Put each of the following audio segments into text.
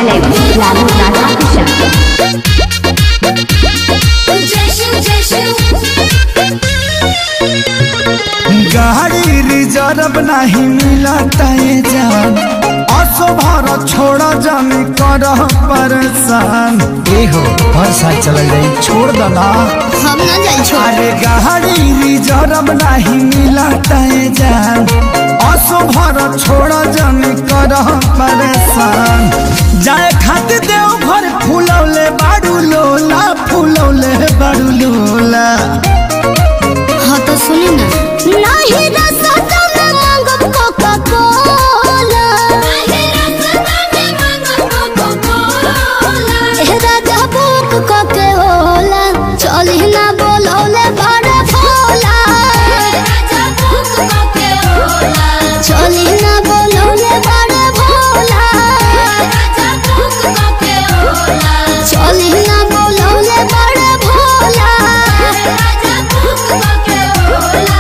लालू राजा किशन। गाड़ी रिजर्व नहीं मिलता है जान, असो भर छोड़ा जाने कर परेशान। हो हर साल चल जाए छोड़ देना, हम ना जाए। अरे गाड़ी रिजर्व नहीं मिलता है जान, असो भर छोड़ा जाने कर परेशान। जाए खातिर देव घर फूलौले बाड़ू लोला, फूलौले बाड़ू लोला। हाँ तो सुनी ना, नहीं रास्ता में मांगब कोका कोला, नहीं रास्ता में मांगब कोका कोला। ए राजा बुक कोके होला, चली ना बोलौले बड़ा भोला। राजा बुक कोके होला, चली ना बोलौले बड़ा भोला। राजा बुक कोके होला, चली ना बोलौले बड़ा भोला। राजा बुक कोके होला।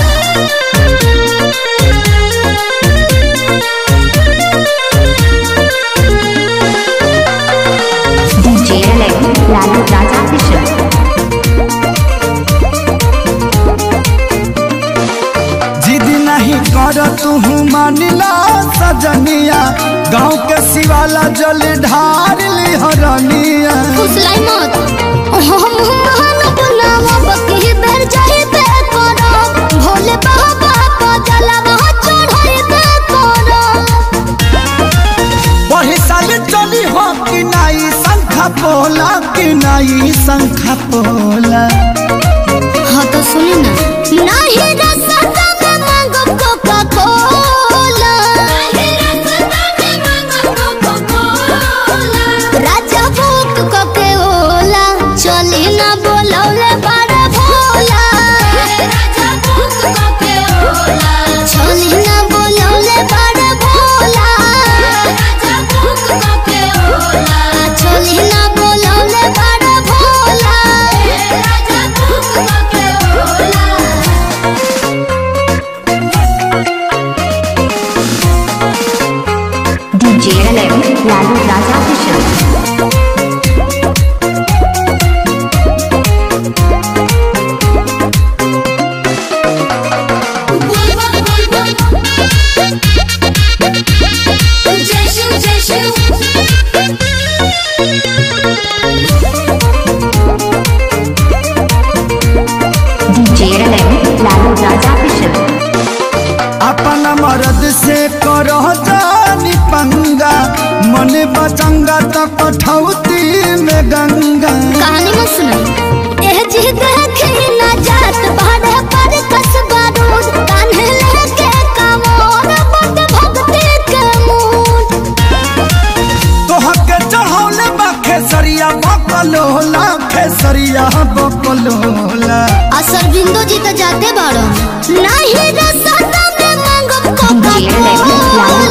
लालू राजा किशन। जिद नहीं कर तू मानिला सजनिया, गाँव के शिवाला जल ढार ली हरनिया। फुसलाई मत, हम बनावा बकी बेर जाई पे करो, भोले बाबा को जलवा चढ़ाई पे करो। वही साल चली हो कि नाई शंखा पोला, कि नाई शंखा पोला। हाँ तो सुनी ना, नहीं रास्ता में मांगब कोका कोला, नहीं रास्ता में मांगब कोका कोला। राजा बुक कोके होला, चली ना बोलौले बड़ा भोला। राजा बुक कोके होला, चली ना बोलौले बड़ा भोला। राजा बुक कोके होला, चली ना बोलौले बड़ा भोला। राजा बुक कोके होला। लालू राजा किशन। लालू राजा किशन। अपना मर्द से करो जानी पंगा, मन बचंगा तो कठौती में गंगा। कहानी मत सुनाई, एह जी देखी ना जात भाड़े पर कसबा रोज, कान्हे लेके कमोर बट भक्ति के मूड। तोहके चढ़ौले बा खेसरिया बकलोला, खेसरिया बकलोला। असर बिंदु जी तो जाते बाड़ो, नहीं रास्ता में मांगब कोका कोला।